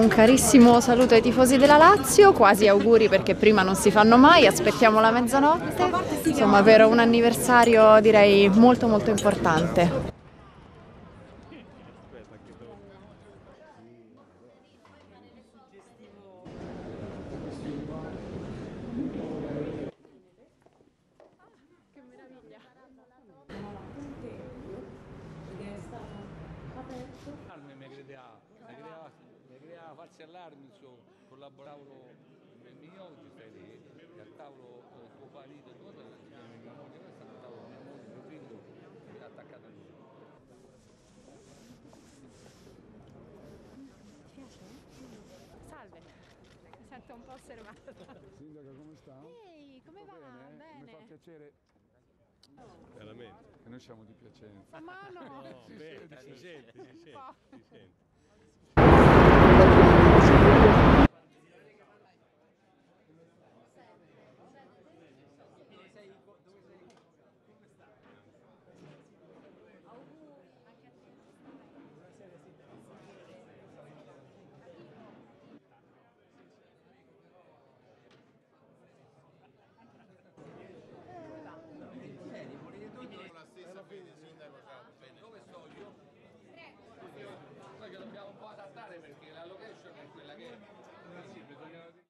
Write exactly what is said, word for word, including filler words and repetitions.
Un carissimo saluto ai tifosi della Lazio, quasi auguri perché prima non si fanno mai, aspettiamo la mezzanotte, insomma per un anniversario direi molto molto importante. Farsi allarmi, collaboravano nel mio, ti stai lì, e al tavolo tuo marito e tua mia moglie, questa al tavolo mia moglie, mio figlio, è attaccato a lui. Salve, mi sento un po' osservata. Sindaca, come sta? Ehi, come va? Bene? Bene. Mi fa piacere. Veramente? Che noi siamo di Piacenza. Ma no! No, si vedi, sente, si sente, si sente, si sente. Dove sto io? Noi che dobbiamo un po' adattare perché